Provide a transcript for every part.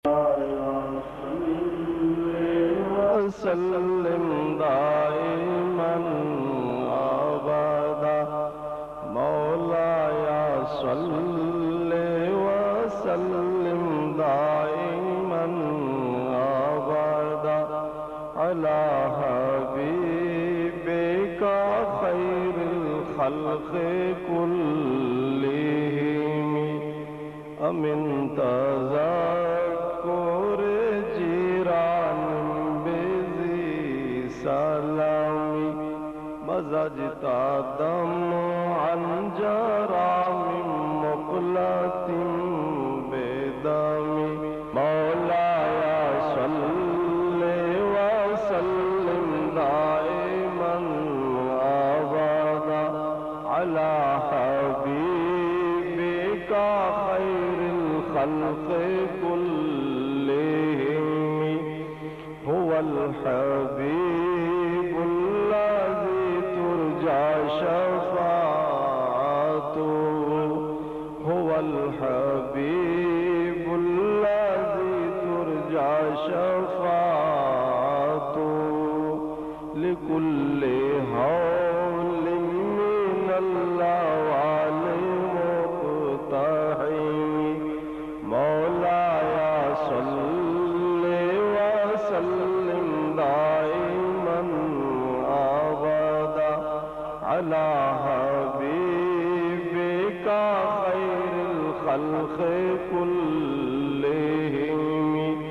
वसल्लिम दाइमन अबदा मौलाया सल्ले वसल्लिम दाइमन अबदा अला हबीबिका खैरुल खल्क़ कुल्लिहिम अमिन तज़क्कुर जीरान बिज़ी सलामी मज़जता दम अंजरामिम मुक़लतिम बेदमी मौलाया सल्ले वसल्लिम दाइमन अबदा अला हबीबिका खैरुल खल्क़ कुल्लिहिम हुवल हबीबुल्लज़ी तुरजा शफ़ाअतुहु हुवल हबीबुल्लज़ी तुरजा शफ़ाअतुहु लिकुल्लि हौलिन मिनल्लाह मौलाया सल्ले वसल्लिम दाइमन अबदा अला हबीबिका खैरुल खल्क़ कुल्लिहिम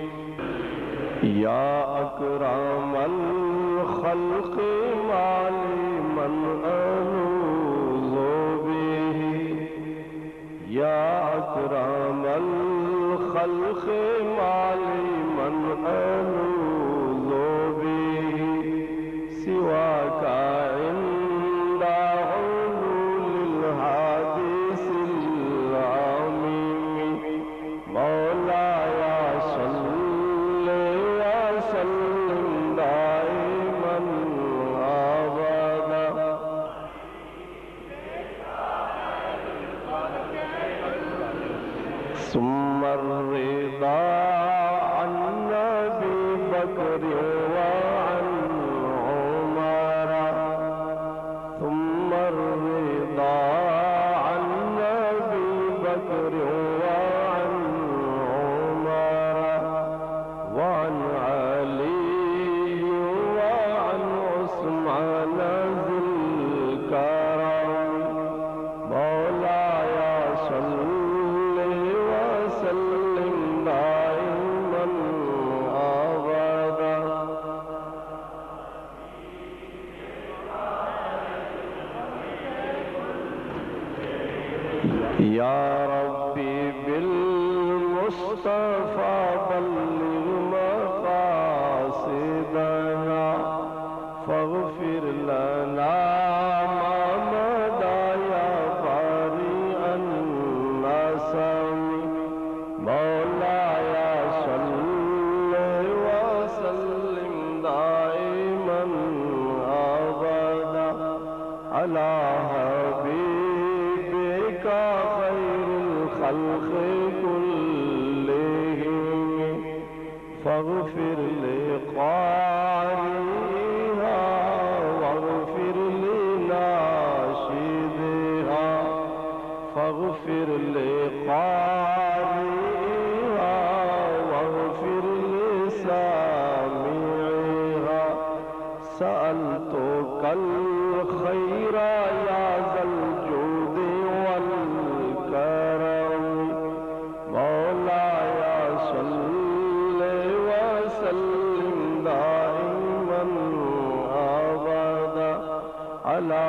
या अकरमल खल्क़ माली मन अलूज़ु बिही या अकरमल खल्क़ माली मन अलूज़ु बिही सिवाका इंदा हुलूलिल हादिसिल आमीम मौलाया सल्ले वसल्लिम दाइमन अबदा सुम्मर रिदा अन नबी बकर व अन उमर सुम्मर रिदा अन नबी बकर व अन उमर व अन अली व अन उस्मान ज़िल करम मौलाया सल्ले वसल्लिम दाइमन अबदा या रब्बी बिल मुस्तफा बल्लिग मक़ासिदना फग़फिर लना मा मदा या बारिअन नसमी मौलाया सल्ले वसल्लिम दाइमन अबदा अला हबीबिका खैरुल खल्क़ कुल्लिहिम फग़फिर लिक़ारिहा वग़फिर लिनाशिदिहा फग़फिर लिक़ारिहा वग़फिर लिसामिहा सअलतुकल खैरा या ज़ल जूदि वल करम मौलाया सल्ले वसल्लिम दाइमन अबदा अला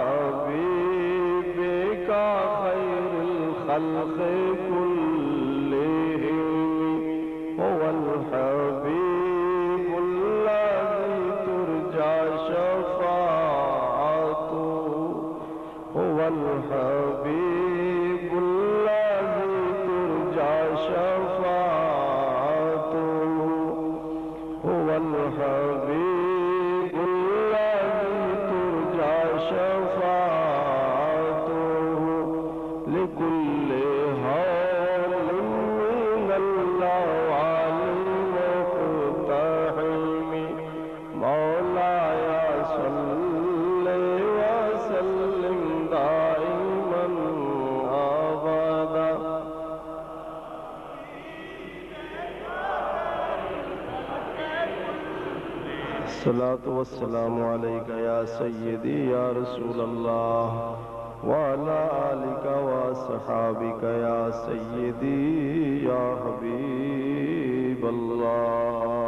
हबीबिका खैरुल खल्क़ कुल्लिहिम हुवल हबीबुल्लज़ी तुरजा शफ़ाअतुहु हुवल हबीबुल्लज़ी तुरजा शफ़ाअतुहु हुवल हबीबुल्लज़ी तुरजा शफ़ाअतुहु लिकुल्लि हौलिन मिनल्लाह सलातु वस्सलामु अलैका या सय्यदी या रसूल अल्लाह व अला आलिका व सहाबिका या सय्यदी या हबीब अल्लाह।